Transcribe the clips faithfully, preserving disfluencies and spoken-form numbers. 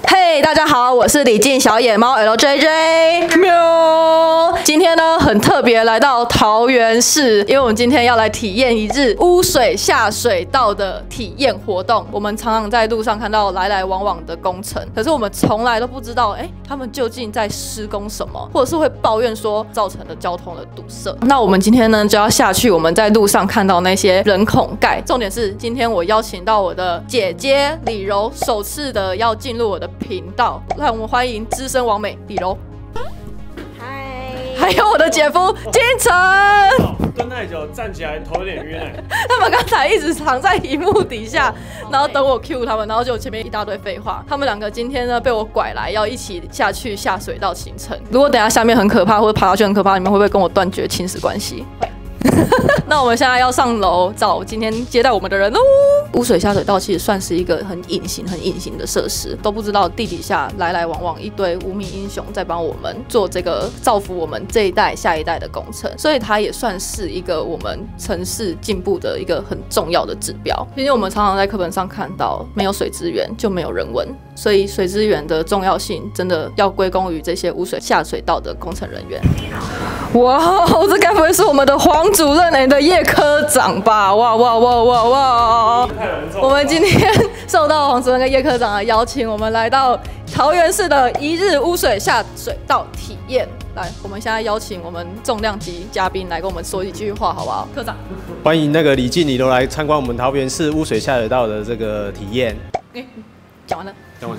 嘿， hey, 大家好，我是李静小野猫 L J J 喵。今天呢很特别，来到桃园市，因为我们今天要来体验一日污水下水道的体验活动。我们常常在路上看到来来往往的工程，可是我们从来都不知道，哎，他们究竟在施工什么，或者是会抱怨说造成的交通的堵塞。那我们今天呢就要下去，我们在路上看到那些人孔盖。重点是今天我邀请到我的姐姐李柔，首次的要进入我的频道，让我们欢迎资深网美李柔。 嗨， 还有我的姐夫金城。 蹲太久，站起来头有点晕哎。 他们刚才一直藏在荧幕底下，然后等我 cue 他们，然后就前面一大堆废话。他们两个今天呢被我拐来，要一起下去下水道行程。如果等一下下面很可怕，或者爬下去很可怕，你们会不会跟我断绝亲子关系？会。那我们现在要上楼找今天接待我们的人喽。污水下水道其实算是一个很隐形、很隐形的设施，都不知道地底下来来往往一堆无名英雄在帮我们做这个造福我们这一代、下一代的工程，所以它也算是一个我们城市进步的一个很重要的指标。毕竟我们常常在课本上看到，没有水资源就没有人文，所以水资源的重要性真的要归功于这些污水下水道的工程人员。哇，这该不会是我们的黄主任哎的叶科长吧？哇哇哇哇哇！我们今天受到黄主任跟叶科长的邀请，我们来到桃园市的一日污水下水道体验。来，我们现在邀请我们重量级嘉宾来跟我们说几句话，好不好？科长， 欢迎那个李静、李柔来参观我们桃园市污水下水道的这个体验。 哎，讲完了。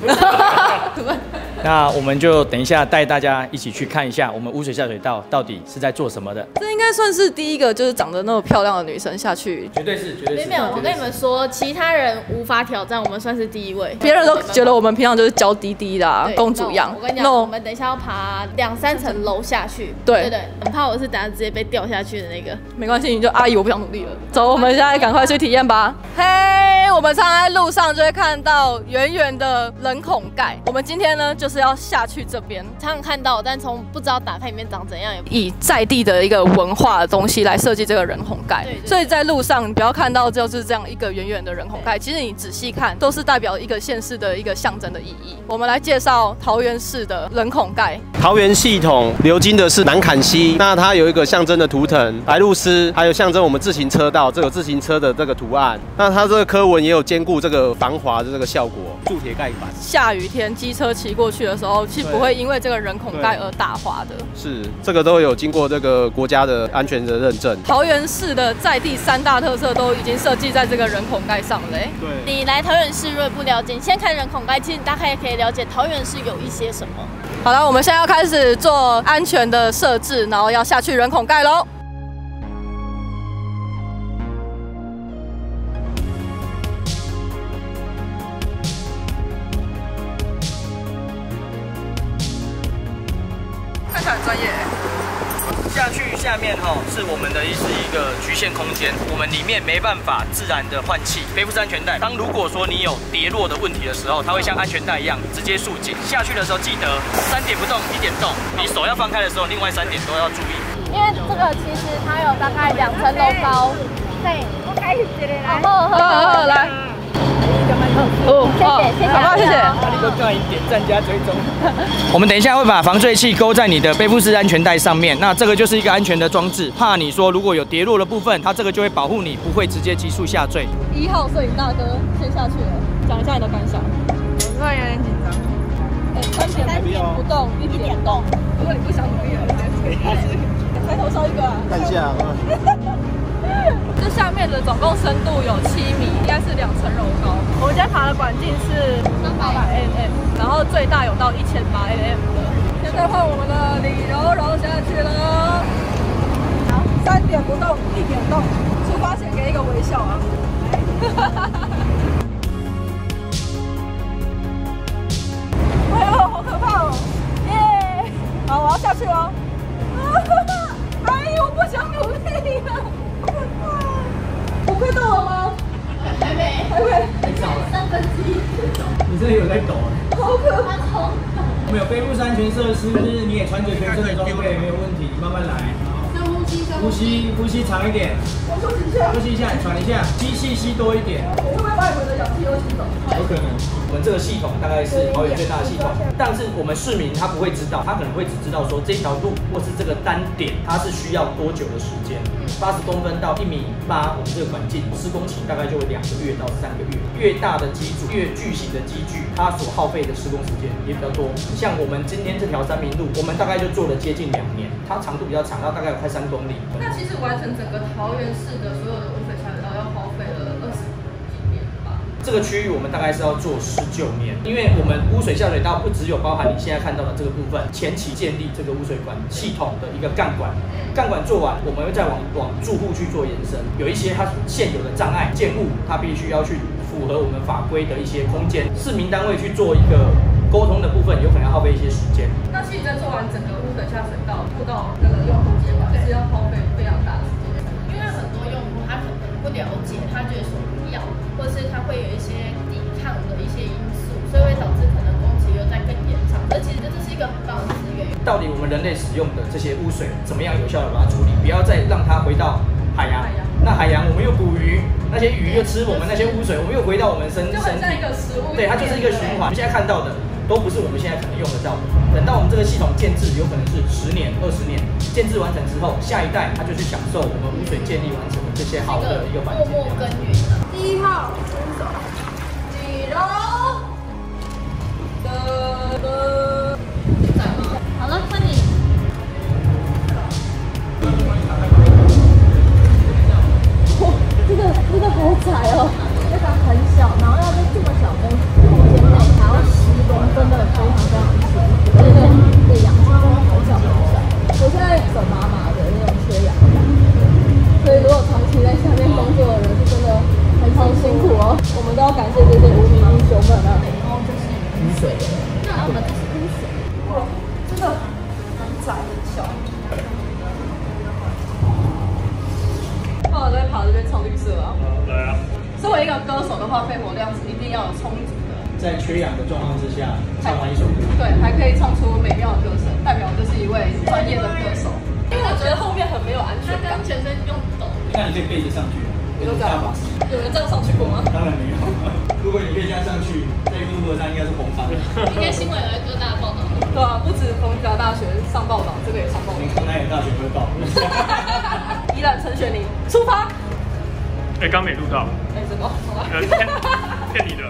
那我们就等一下带大家一起去看一下我们污水下水道到底是在做什么的。 这应该算是第一个就是长得那么漂亮的女生下去， 绝对是，绝对是。 没有，我跟你们说，其他人无法挑战，我们算是第一位。 别人都觉得我们平常就是娇滴滴的、啊、公主样。 我跟你讲， no, 我们等一下要爬两三层楼下去。对对对，很怕我是等下直接被掉下去的那个。 没关系，你就阿姨，我不想努力了。走，我们现在赶快去体验吧。嘿， hey, 我们常常在路上就会看到圆圆的人孔盖。我们今天呢，就是要下去这边， 常常看到，但从不知道打开里面长怎样。 以在地的一个文化的东西来设计这个人孔盖，对对，所以在路上你不要看到就是这样一个圆圆的人孔盖，其实你仔细看，都是代表一个县市的一个象征的意义。我们来介绍桃园市的人孔盖。 桃园系统流经的是南坎溪，那它有一个象征的图腾白鹭鸶，还有象征我们自行车道这个自行车的这个图案。那它这个刻纹也有兼顾这个防滑的这个效果，铸铁盖板。 下雨天机车骑过去的时候，其实不会因为这个人孔盖而打滑的。 是，这个都有经过这个国家的安全的认证。 桃园市的在地三大特色都已经设计在这个人孔盖上了、欸。 对，你来桃园市如果不了解，你先看人孔盖，其实你大概也可以了解桃园市有一些什么。 好了，我们现在要开始做安全的设置，然后要下去人孔盖喽。看起来很专业、欸。 下去下面哈是我们的是一个局限空间，我们里面没办法自然的换气，背负式安全带。当如果说你有跌落的问题的时候，它会像安全带一样直接束紧。下去的时候记得三点不动，一点动。你手要放开的时候，另外三点都要注意。 因为这个其实它有大概两层楼高。对，我开始来。好好好，来。 哦，谢谢，谢谢，好吧，谢谢。 帮你点赞加追踪。我们等一下会把防坠器勾在你的背负式安全带上面，那这个就是一个安全的装置，怕你说如果有跌落的部分，它这个就会保护你，不会直接急速下坠。 一号摄影大哥先下去了，讲一下你的感想。 我突然有点紧张。 哎，三点不动，一点动。如果你不想努力了，直接垂下去。抬头烧一个啊！ 看一下啊。 这下面的总共深度有七米，应该是两层楼高。我们今天爬的管径是八百 mm， 然后最大有到一千八 mm 的。现在换我们的李柔柔下去了。好，三点不动，一点动。出发前给一个微笑啊！哎呦，好可怕哦！耶！好，我要下去喽。哎呦，我不想努力了。我快到了吗？还没，还没，三分之一。 你真的有在抖啊？ 好可怕！ 我们有背部式安全设施，就是你也穿着全身的装备，没有问题，慢慢来。 深呼吸， 呼吸，呼吸长一点。 我说紧张。 休息一下，喘一下，吸气吸多一点。 我会不会把你们的氧气都吸走？ 有可能。我们这个系统大概是桃园最大的系统，但是我们市民他不会知道，他可能会只知道说这条路或是这个单点，它是需要多久的时间。八十公分到一米八，我们这个管径施工期大概就会两个月到三个月。越大的机组，越巨型的机具，它所耗费的施工时间也比较多。像我们今天这条三民路，我们大概就做了接近两年，它长度比较长，它大概有快三公里。 那其实完成整个桃园市的所有的污水下水道要花费了二十几年吧？ 这个区域我们大概是要做十九年，因为我们污水下水道不只有包含你现在看到的这个部分，前期建立这个污水管系统的一个干管，干管做完，我们会再往往住户去做延伸。有一些它现有的障碍建物，它必须要去符合我们法规的一些空间，市民单位去做一个沟通的部分，有可能要耗费一些时间。 那其实在做完整个污水下水道，做到那个用户接管，是要耗费非常大的时间。 因为很多用户他可能不了解，他觉得说不要，或是他会有一些抵抗的一些因素，所以会导致可能工期又再更延长。而其实这是一个很棒的资源。到底我们人类使用的这些污水，怎么样有效的把它处理，不要再让它回到海洋。那海洋我们又捕鱼，那些鱼又吃我们那些污水，我们又回到我们身身体，对，它就是一个循环。我们现在看到的都不是我们现在可能用得到的。等到我们这个系统建制，有可能是十年、二十年，建制完成之后，下一代他就去享受我们污水建立完成的这些好的一个环境。 默默耕耘。第一号出手，几楼？好了，换你。哇，这个这个好窄哦，非常很小，然后要在这么小空空间内还要施工，真的非常非常辛苦。而且这个氧气真的好小好小，我现在手麻麻的那种缺氧，所以如果长期在下面工作的人是真的很很辛苦哦。我们都要感谢这些无名英雄们啊。然后这是污水，那我们这是污水， 哇，真的很窄很小。我在爬这边超绿色啊！ 来啊！ 作为一个歌手的话，肺活量是一定要有充足的。 在缺氧的状况之下，唱完一首歌， 对，还可以唱出美妙的歌声，代表这是一位专业的歌手。因为我觉得后面很没有安全感，全身用抖。 那你可以背着上去， 你都这样吗？有人这样上去过吗？ 当然没有。如果你可以这样上去，在YouTube上应该是红翻。 今天新闻有在各大报道。 对啊，不止逢甲大学上报道，这个也上报道。 河南大学会报。 宜兰陈雪梨出发。 哎，刚没录到。 哎，这个好吧。 呃，骗骗你的。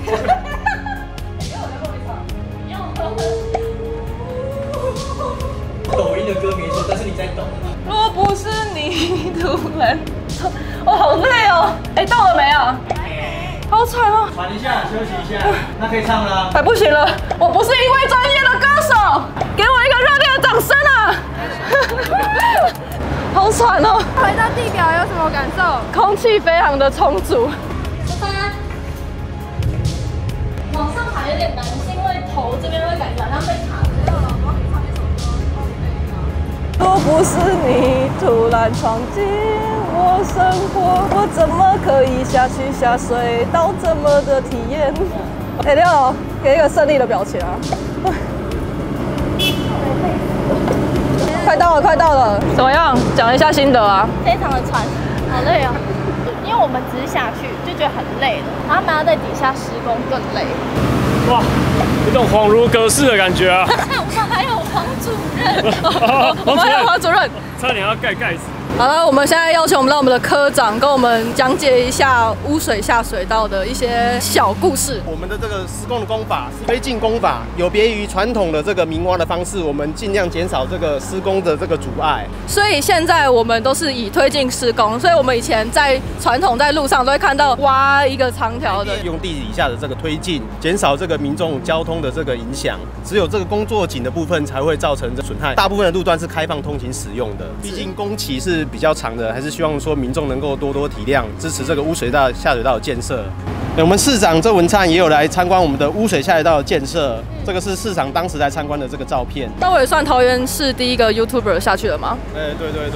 抖音的歌没错，但是你在抖。 若不是你突然，我好累哦。哎，到了没啊？好惨哦。 喘一下，休息一下。那可以唱了。 快不行了，我不是一位专业的歌手，给我一个热烈的掌声啊！好惨哦。 回到地表有什么感受？ 空气非常的充足。 出发。往上爬有点难，是因为头这边会感觉好像被卡着。 若不是你突然闯进我生活，我怎么可以下去下水道这么的体验？哎，六，给一个胜利的表情啊！快到了，快到了，怎么样？讲一下心得啊！ 非常的喘，好累哦。因为我们只是下去就觉得很累了，然后他们要在底下施工更累。 哇，有种恍如隔世的感觉啊！ 我们还有黄主任， 我们还有黄主任， 差点要盖盖子。 好了，我们现在邀请我们让我们的科长跟我们讲解一下污水下水道的一些小故事。 我们的这个施工的工法是推进工法，有别于传统的这个明挖的方式，我们尽量减少这个施工的这个阻碍。 所以现在我们都是以推进施工，所以我们以前在传统在路上都会看到挖一个长条的， 用地底下的这个推进，减少这个民众交通的这个影响。只有这个工作井的部分才会造成这损害，大部分的路段是开放通行使用的。毕竟工期是比较长的，还是希望说民众能够多多体谅，支持这个污水道下水道的建设。我们市长郑文灿也有来参观我们的污水下水道的建设，这个是市长当时来参观的这个照片。 那我也算桃园市第一个 YouTuber 下去了吗？ 哎，对对对。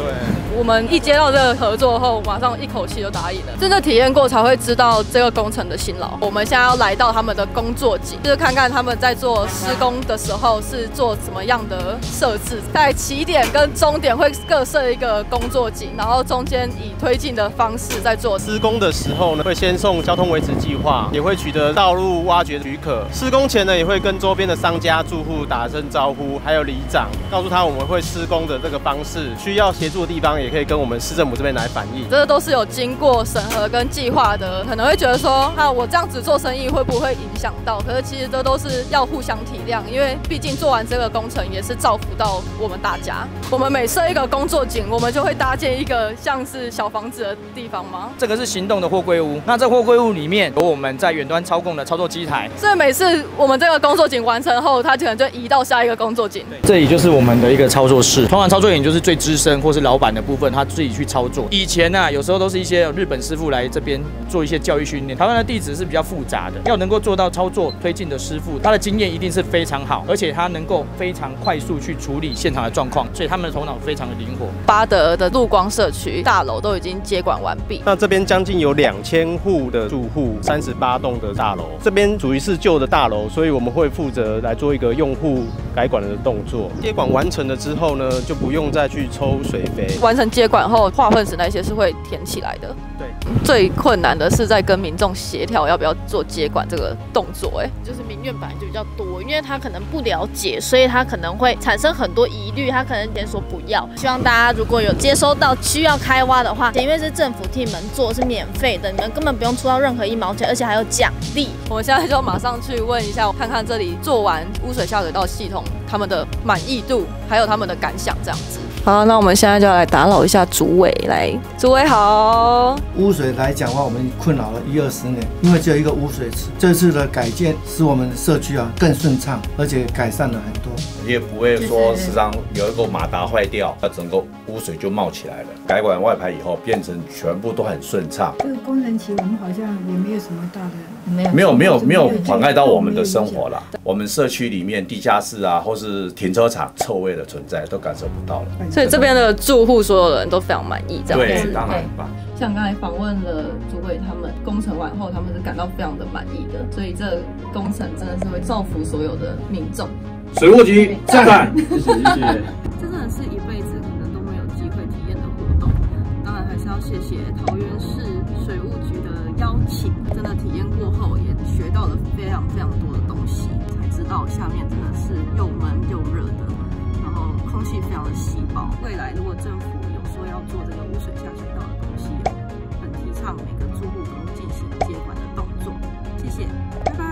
我们一接到这个合作后，马上一口气就答应了。真的体验过才会知道这个工程的辛劳。我们现在要来到他们的工作景，就是看看他们在做施工的时候是做什么样的设置，在起点跟终点会各设一个工作景，然后中间以推进的方式在做施工的时候呢，会先送交通维持计划，也会取得道路挖掘许可。施工前呢，也会跟周边的商家、住户打声招呼，还有里长告诉他我们会施工的这个方式，需要协助的地方也可以跟我们市政府这边来反映。 这都是有经过审核跟计划的，可能会觉得说，啊，我这样子做生意会不会影响到？可是其实这都是要互相体谅，因为毕竟做完这个工程也是造福到我们大家。我们每设一个工作景，我们就会搭建一个像是小房子的地方吗？ 这个是行动的货柜屋，那这货柜屋里面有我们在远端操控的操作机台， 所以每次我们这个工作景完成后，它可能就移到下一个工作景。 这里就是我们的一个操作室，通常操作员就是最资深或是老板的部分，他自己去操作。以前呢、啊，有时候都是一些日本师傅来这边做一些教育训练。台湾的地质是比较复杂的，要能够做到操作推进的师傅，他的经验一定是非常好，而且他能够非常快速去处理现场的状况，所以他们的头脑非常的灵活。 八德的陆光社区大楼都已经接管完毕， 那这边将近有两千户的住户，三十八栋的大楼，这边属于是旧的大楼，所以我们会负责来做一个用户改管的动作。接管完成了之后呢，就不用再去抽水肥。 完成接管后，化粪池那些是会填起来的。 对， 最困难的是在跟民众协调要不要做接管这个动作。哎， 就是民怨本来就比较多，因为他可能不了解，所以他可能会产生很多疑虑，他可能先说不要。希望大家如果有接收到需要开挖的话，因为是政府替你们做，是免费的，你们根本不用出到任何一毛钱，而且还有奖励。 我们现在就马上去问一下，看看这里做完污水下水道系统他们的满意度，还有他们的感想这样子。好，那我们现在就要来打扰一下主委，来，主委好。 污水来讲的话，我们困扰了一二十年，因为只有一个污水池。这次的改建使我们社区啊更顺畅，而且改善了很多。 也不会说时常有一个马达坏掉，那整个污水就冒起来了。改管外排以后，变成全部都很顺畅。 这个工程期我们好像也没有什么大的， 没有没有没有没有妨碍到我们的生活了。我们社区里面地下室啊，或是停车场臭味的存在都感受不到了。 所以这边的住户所有人都非常满意，这样子。 对，当然很棒。 像刚才访问了主委，他们工程完后，他们是感到非常的满意的，所以这工程真的是会造福所有的民众。 水务局赞， 谢谢谢谢。 这真的是一辈子可能都没有机会体验的活动，当然还是要谢谢桃园市水务局的邀请。真的体验过后，也学到了非常非常多的东西，才知道下面真的是又闷又热的，然后空气非常的稀薄。未来如果政府有说要做这个污水下水道的东西，很提倡每个住户都进行接管的动作。谢谢，拜拜。